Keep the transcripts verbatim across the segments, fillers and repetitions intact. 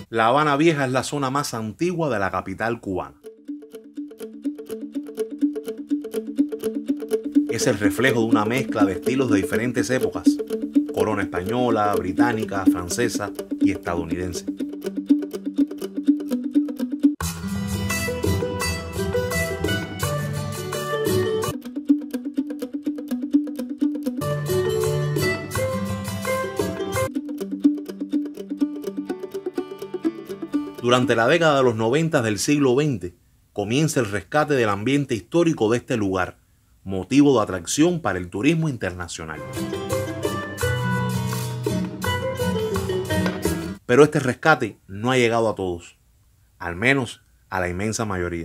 La Habana Vieja es la zona más antigua de la capital cubana. Es el reflejo de una mezcla de estilos de diferentes épocas: corona española, británica, francesa y estadounidense. Durante la década de los noventa del siglo veinte comienza el rescate del ambiente histórico de este lugar, motivo de atracción para el turismo internacional. Pero este rescate no ha llegado a todos, al menos a la inmensa mayoría.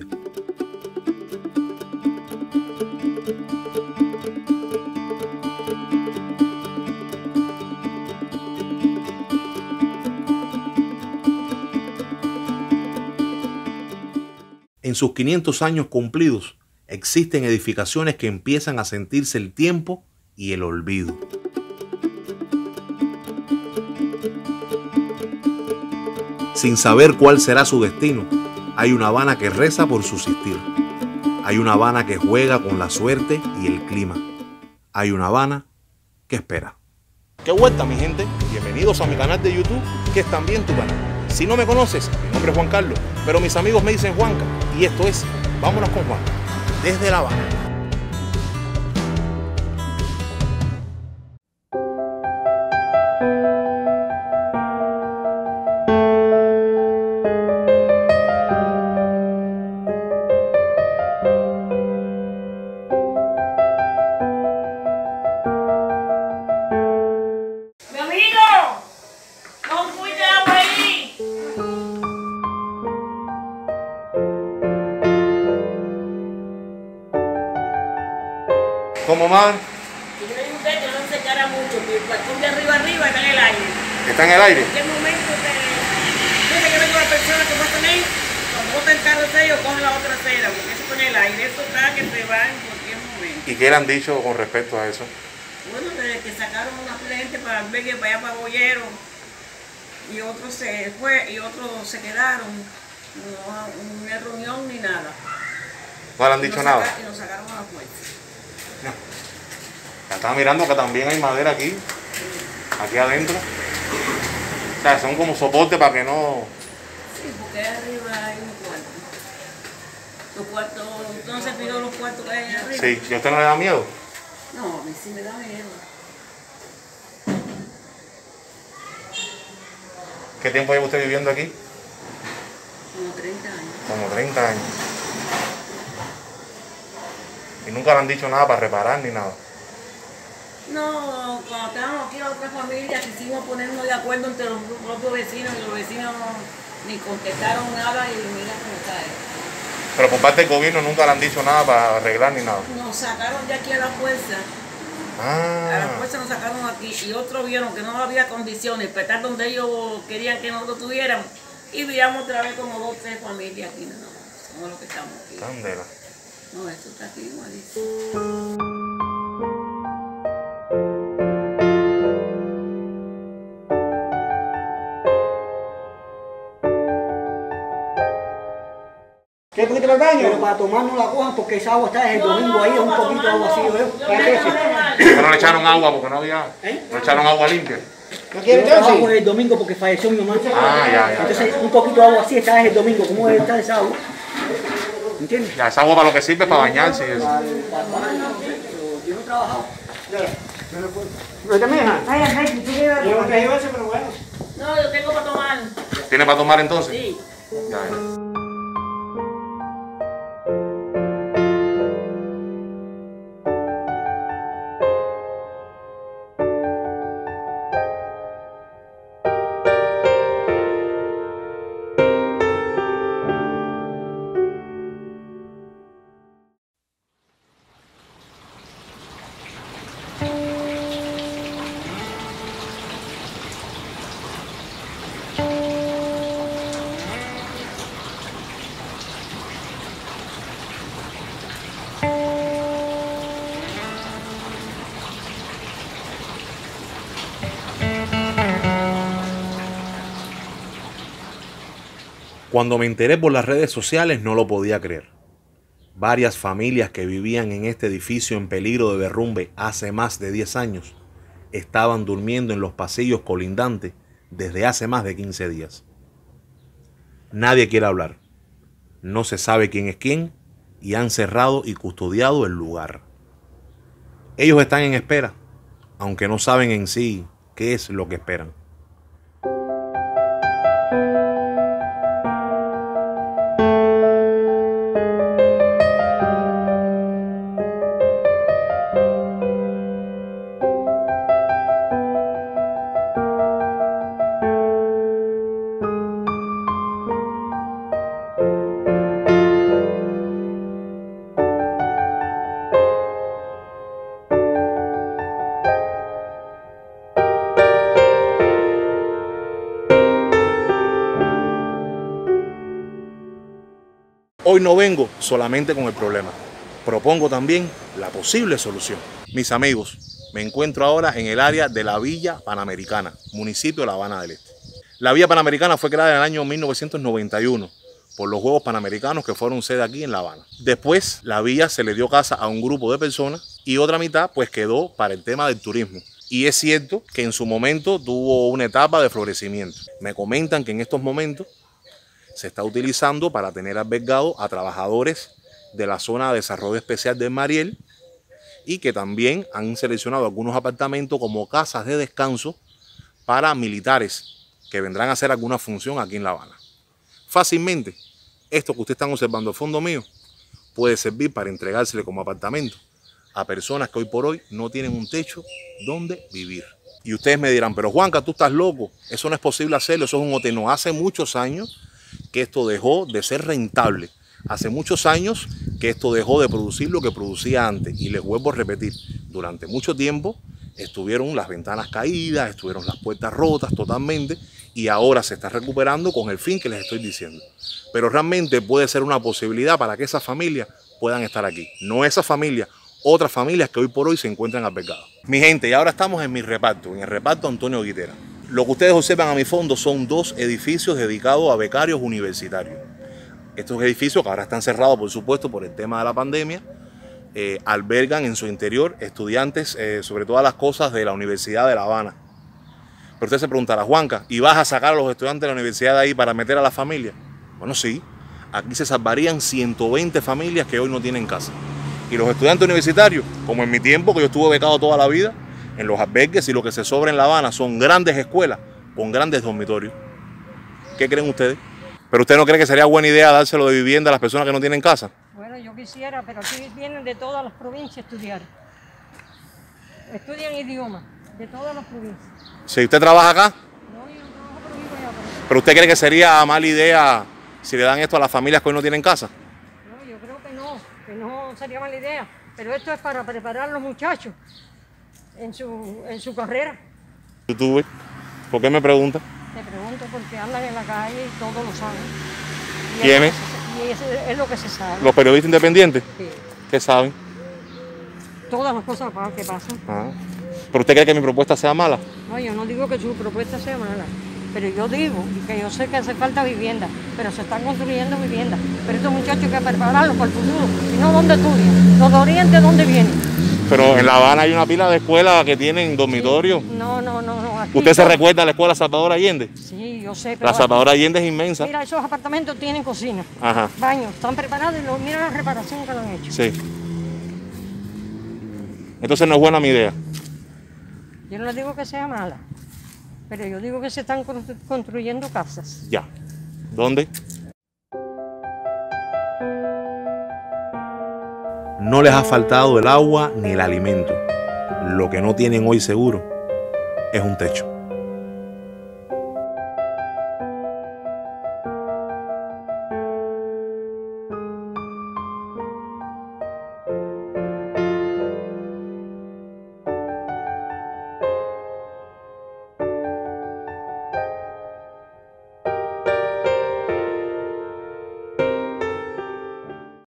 En sus quinientos años cumplidos, existen edificaciones que empiezan a sentirse el tiempo y el olvido. Sin saber cuál será su destino, hay una Habana que reza por subsistir. Hay una Habana que juega con la suerte y el clima. Hay una Habana que espera. ¡Qué vuelta, mi gente! Bienvenidos a mi canal de YouTube, que es también tu canal. Si no me conoces, mi nombre es Juan Carlos, pero mis amigos me dicen Juanca, y esto es Vámonos con Juanca, desde La Habana. ¿Cómo, madre? Yo le dije a usted que no se encara mucho, que el balcón de arriba arriba está en el aire. ¿Está en el aire? En qué momento que dice que vengo la persona que va a tener, cuando bota el carro sello, coge la otra acera, porque eso está en el aire, eso está que se va en cualquier momento. ¿Y qué le han dicho con respecto a eso? Bueno, desde que sacaron una gente para el albergue para allá para Bollero, y otros se fue, y otros se quedaron, no hubo reunión ni nada. ¿No le han dicho nada? Y nos sacaron a la puerta. No. Ya estaba mirando que también hay madera aquí, aquí adentro. O sea, son como soporte para que no... Sí, porque arriba hay un cuarto. Los cuartos, entonces pido los cuartos que hay arriba. Sí, ¿y a usted no le da miedo? No, a mí sí me da miedo. ¿Qué tiempo lleva usted viviendo aquí? Como treinta años. Como treinta años. Y nunca le han dicho nada para reparar ni nada. No, cuando estábamos aquí la otra familia quisimos ponernos de acuerdo entre los propios vecinos y los vecinos ni contestaron nada y mira cómo está esto. Pero por parte del gobierno nunca le han dicho nada para arreglar ni nada. Nos sacaron de aquí a la fuerza. Ah. A la fuerza nos sacaron aquí y otros vieron que no había condiciones, para estar donde ellos querían que nosotros tuviéramos. Y vivíamos otra vez como dos o tres familias aquí, no, somos los que estamos aquí. Candela. No, esto está aquí igualito. ¿Qué poquito el baño? Pero para tomar no la cojan porque esa agua está desde el domingo ahí, es un poquito de agua así, ¿verdad? ¿Por qué no le echaron agua? Porque no había... ¿Eh? ¿No echaron agua limpia? ¿No quieren trabajo desde el domingo porque falleció mi mamá? Ah, ya, ya. Entonces un poquito de agua así está desde el domingo, ¿cómo debe estar esa agua? ¿Entiendes? Ya, esa agua para lo que sirve es para bañarse y eso. Yo no he trabajado. ¿Pero también, hija? Ay, ay, tú llevas. Yo no te llevo ese, pero bueno. No, yo tengo para tomar. ¿Tiene para tomar entonces? Sí. Ya, ya. Cuando me enteré por las redes sociales no lo podía creer. Varias familias que vivían en este edificio en peligro de derrumbe hace más de diez años estaban durmiendo en los pasillos colindantes desde hace más de quince días. Nadie quiere hablar. No se sabe quién es quién y han cerrado y custodiado el lugar. Ellos están en espera, aunque no saben en sí qué es lo que esperan. Hoy no vengo solamente con el problema, propongo también la posible solución. Mis amigos, me encuentro ahora en el área de la Villa Panamericana, municipio de La Habana del Este. La Villa Panamericana fue creada en el año mil novecientos noventa y uno por los Juegos Panamericanos que fueron sede aquí en La Habana. Después la villa se le dio casa a un grupo de personas y otra mitad pues quedó para el tema del turismo. Y es cierto que en su momento tuvo una etapa de florecimiento. Me comentan que en estos momentos se está utilizando para tener albergado a trabajadores de la zona de desarrollo especial del Mariel y que también han seleccionado algunos apartamentos como casas de descanso para militares que vendrán a hacer alguna función aquí en La Habana. Fácilmente, esto que ustedes están observando al fondo mío puede servir para entregársele como apartamento a personas que hoy por hoy no tienen un techo donde vivir. Y ustedes me dirán, pero Juanca, tú estás loco, eso no es posible hacerlo, eso es un hotel. No, hace muchos años que esto dejó de ser rentable. Hace muchos años que esto dejó de producir lo que producía antes. Y les vuelvo a repetir, durante mucho tiempo estuvieron las ventanas caídas, estuvieron las puertas rotas totalmente y ahora se está recuperando con el fin que les estoy diciendo. Pero realmente puede ser una posibilidad para que esas familias puedan estar aquí. No esas familias, otras familias que hoy por hoy se encuentran albergadas. Mi gente, y ahora estamos en mi reparto, en el reparto Antonio Guitera. Lo que ustedes observan a mi fondo son dos edificios dedicados a becarios universitarios. Estos edificios, que ahora están cerrados por supuesto por el tema de la pandemia, eh, albergan en su interior estudiantes eh, sobre todas las cosas de la Universidad de La Habana. Pero usted se preguntará, Juanca, ¿y vas a sacar a los estudiantes de la universidad de ahí para meter a la familia? Bueno, sí, aquí se salvarían ciento veinte familias que hoy no tienen casa. Y los estudiantes universitarios, como en mi tiempo, que yo estuve becado toda la vida, en los albergues y lo que se sobra en La Habana son grandes escuelas con grandes dormitorios. ¿Qué creen ustedes? ¿Pero usted no cree que sería buena idea dárselo de vivienda a las personas que no tienen casa? Bueno, yo quisiera, pero aquí vienen de todas las provincias a estudiar. Estudian idiomas de todas las provincias. ¿Si usted trabaja acá? No, yo no trabajo por vivo allá. Pero... ¿Pero usted cree que sería mala idea si le dan esto a las familias que hoy no tienen casa? No, yo creo que no, que no sería mala idea. Pero esto es para preparar a los muchachos en su, en su carrera. ¿YouTube? ¿Por qué me pregunta? Te pregunto porque andan en la calle y todos lo saben. Y ¿Quiénes? Y eso es lo que se sabe. ¿Los periodistas independientes? Sí. ¿Qué saben? Todas las cosas que pasan. Ah. ¿Pero usted cree que mi propuesta sea mala? No, yo no digo que su propuesta sea mala, pero yo digo que yo sé que hace falta vivienda, pero se están construyendo viviendas. Pero estos muchachos hay que prepararlos para el futuro, si no, ¿dónde estudian? Los de Oriente, ¿dónde vienen? Pero en La Habana hay una pila de escuelas que tienen dormitorios. Sí. No, no, no, no. Aquí ¿Usted se no. recuerda de la escuela Salvador Allende? Sí, yo sé. Pero La Salvador Allende es inmensa. Mira, esos apartamentos tienen cocina, Ajá. baños, están preparados y lo, mira la reparación que lo han hecho. Sí. Entonces no es buena mi idea. Yo no digo que sea mala, pero yo digo que se están construyendo casas. Ya. ¿Dónde? No les ha faltado el agua ni el alimento. Lo que no tienen hoy seguro es un techo.